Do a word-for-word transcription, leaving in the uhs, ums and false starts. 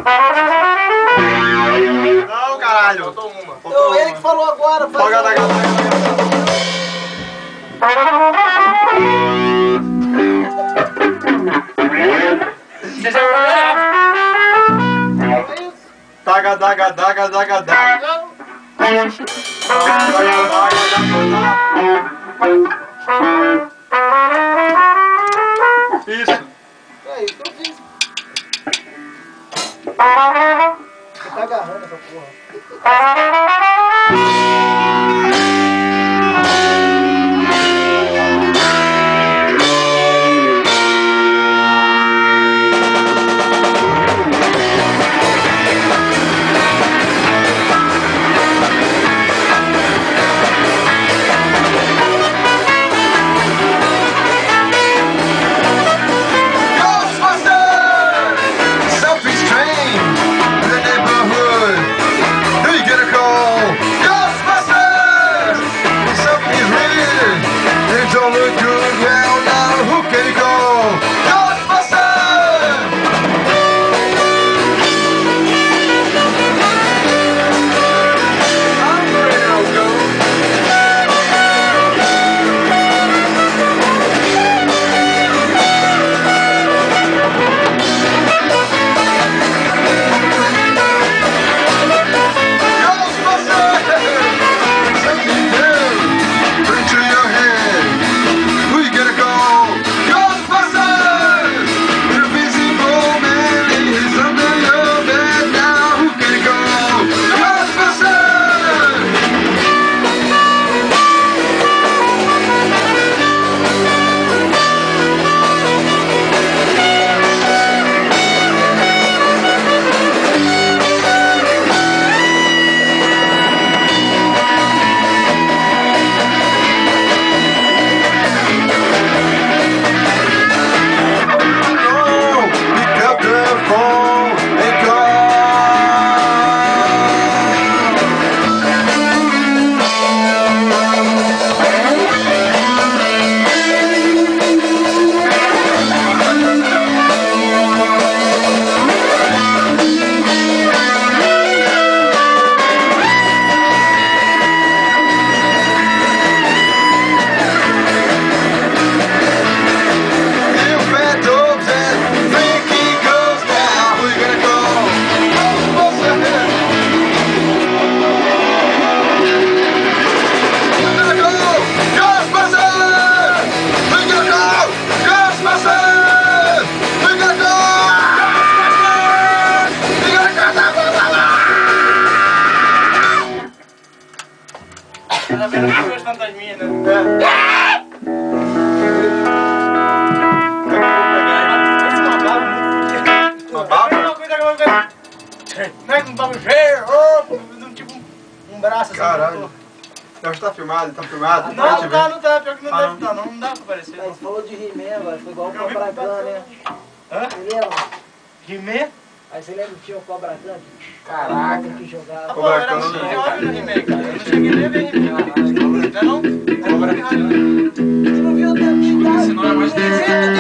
Não, caralho. Faltou uma. Faltou Ele que falou agora. Folga da gata. Você já Daga, daga, daga, daga, daga. Isso. É isso que eu fiz. Tá agarrando essa porra. Ela vendo duas fantasminhas, né? Uma baba? Uma coisa que eu vou ver. Não é um bagulho cheio, tipo um braço assim. Caralho. Nós tá filmado, tá filmado. Não, não tá, não tá, pior que não Ah, deve tá, não, não dá pra aparecer. Aí, você falou de He-Man agora, foi igual o Eu vi Cobra que Khan, né? Hã? Você lembra? He-Man? Aí você lembra que tinha o Cobra Khan? Caraca, que Ah, jogava. pô, era muito jovem no He-Man, cara. Eu não cheguei nem a ver He-Man. Não é não? Era muito errado. Você não viu o tempo de idade? Senão é mais desenho.